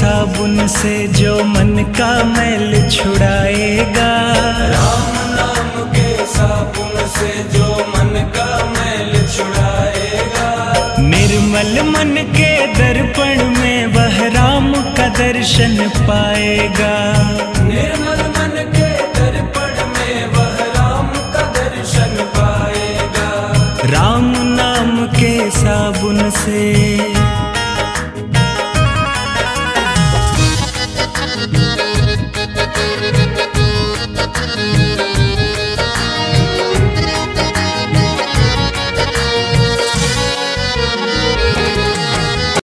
साबुन से जो मन का मैल छुड़ाएगा। राम नाम के साबुन से जो मन का मैल छुड़ाएगा। निर्मल मन के दर्पण में वह राम का दर्शन पाएगा। निर्मल मन के दर्पण में वह राम का दर्शन पाएगा। राम नाम के साबुन से